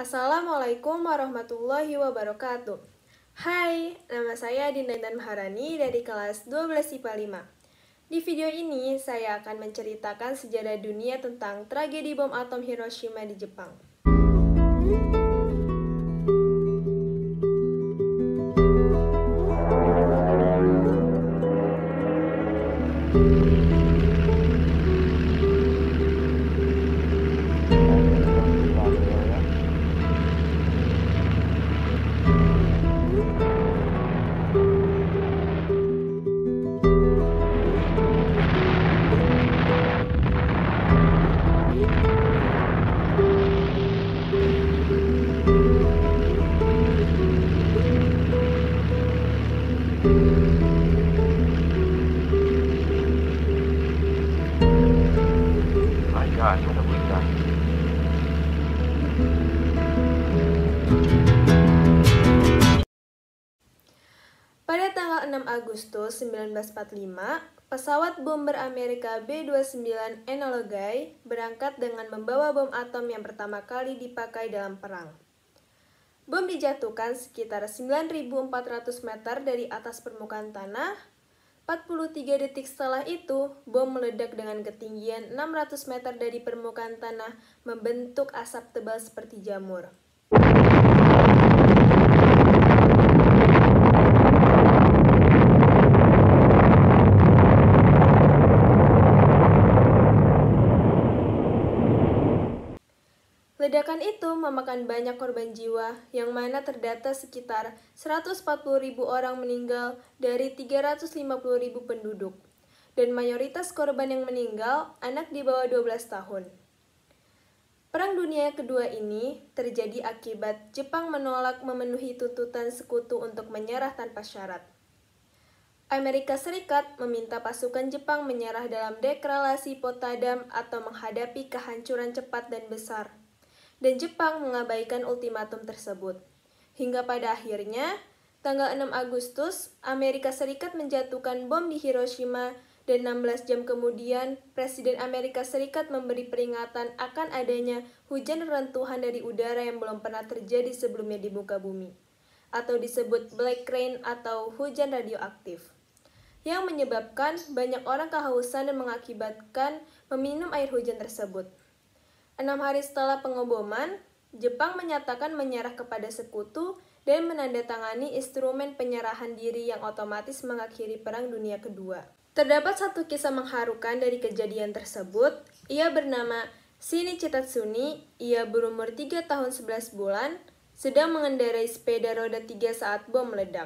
Assalamualaikum warahmatullahi wabarakatuh. Hai, nama saya Dinda Intan Maharani dari kelas 12 IPA 5. Di video ini, saya akan menceritakan sejarah dunia tentang tragedi bom atom Hiroshima di Jepang. Pada tanggal 6 Agustus 1945, pesawat bomber Amerika B-29 Enola Gay berangkat dengan membawa bom atom yang pertama kali dipakai dalam perang. Bom dijatuhkan sekitar 9.400 meter dari atas permukaan tanah. 43 detik setelah itu, bom meledak dengan ketinggian 600 meter dari permukaan tanah, membentuk asap tebal seperti jamur. Ledakan itu memakan banyak korban jiwa, yang mana terdata sekitar 140.000 orang meninggal dari 350.000 penduduk. Dan mayoritas korban yang meninggal anak di bawah 12 tahun. Perang Dunia Kedua ini terjadi akibat Jepang menolak memenuhi tuntutan sekutu untuk menyerah tanpa syarat. Amerika Serikat meminta pasukan Jepang menyerah dalam deklarasi Potsdam atau menghadapi kehancuran cepat dan besar. Dan Jepang mengabaikan ultimatum tersebut. Hingga pada akhirnya, tanggal 6 Agustus, Amerika Serikat menjatuhkan bom di Hiroshima dan 16 jam kemudian, Presiden Amerika Serikat memberi peringatan akan adanya hujan reruntuhan dari udara yang belum pernah terjadi sebelumnya di muka bumi, atau disebut black rain atau hujan radioaktif, yang menyebabkan banyak orang kehausan dan mengakibatkan meminum air hujan tersebut. 6 hari setelah pengeboman, Jepang menyatakan menyerah kepada sekutu dan menandatangani instrumen penyerahan diri yang otomatis mengakhiri Perang Dunia Kedua. Terdapat satu kisah mengharukan dari kejadian tersebut. Ia bernama Shinichi Tatsumi. Ia berumur 3 tahun 11 bulan, sedang mengendarai sepeda roda 3 saat bom meledak.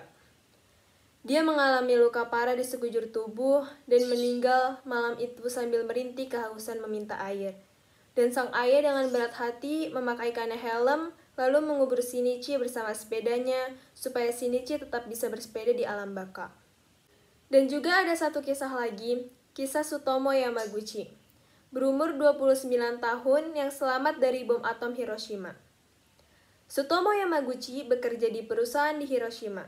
Dia mengalami luka parah di sekujur tubuh dan meninggal malam itu sambil merintih kehausan meminta air. Dan sang ayah dengan berat hati memakaikannya helm, lalu mengubur Shinichi bersama sepedanya, supaya Shinichi tetap bisa bersepeda di alam baka. Dan juga ada satu kisah lagi, kisah Tsutomu Yamaguchi, berumur 29 tahun yang selamat dari bom atom Hiroshima. Tsutomu Yamaguchi bekerja di perusahaan di Hiroshima.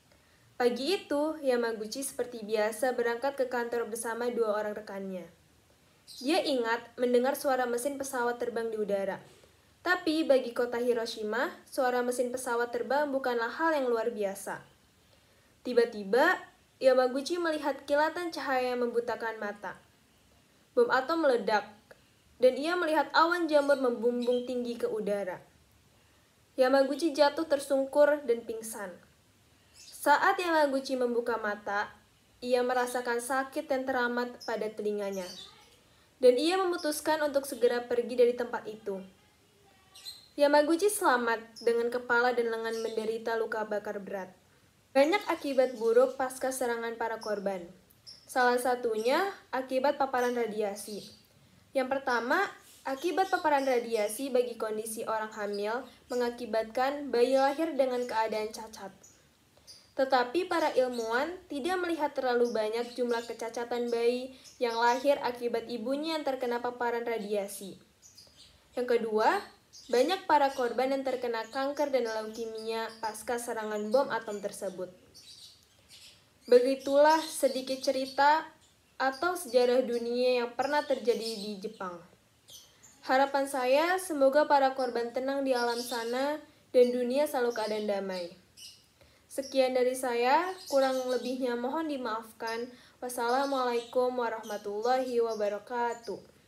Pagi itu, Yamaguchi seperti biasa berangkat ke kantor bersama 2 orang rekannya. Dia ingat mendengar suara mesin pesawat terbang di udara. Tapi bagi kota Hiroshima, suara mesin pesawat terbang bukanlah hal yang luar biasa. Tiba-tiba, Yamaguchi melihat kilatan cahaya yang membutakan mata. Bom atom meledak, dan ia melihat awan jamur membumbung tinggi ke udara. Yamaguchi jatuh tersungkur dan pingsan. Saat Yamaguchi membuka mata, ia merasakan sakit yang teramat pada telinganya. Dan ia memutuskan untuk segera pergi dari tempat itu. Yamaguchi selamat dengan kepala dan lengan menderita luka bakar berat. Banyak akibat buruk pasca serangan para korban. Salah satunya akibat paparan radiasi. Yang pertama, akibat paparan radiasi bagi kondisi orang hamil mengakibatkan bayi lahir dengan keadaan cacat. Tetapi para ilmuwan tidak melihat terlalu banyak jumlah kecacatan bayi yang lahir akibat ibunya yang terkena paparan radiasi. Yang kedua, banyak para korban yang terkena kanker dan leukemia pasca serangan bom atom tersebut. Begitulah sedikit cerita atau sejarah dunia yang pernah terjadi di Jepang. Harapan saya semoga para korban tenang di alam sana dan dunia selalu keadaan damai. Sekian dari saya, kurang lebihnya mohon dimaafkan. Wassalamualaikum warahmatullahi wabarakatuh.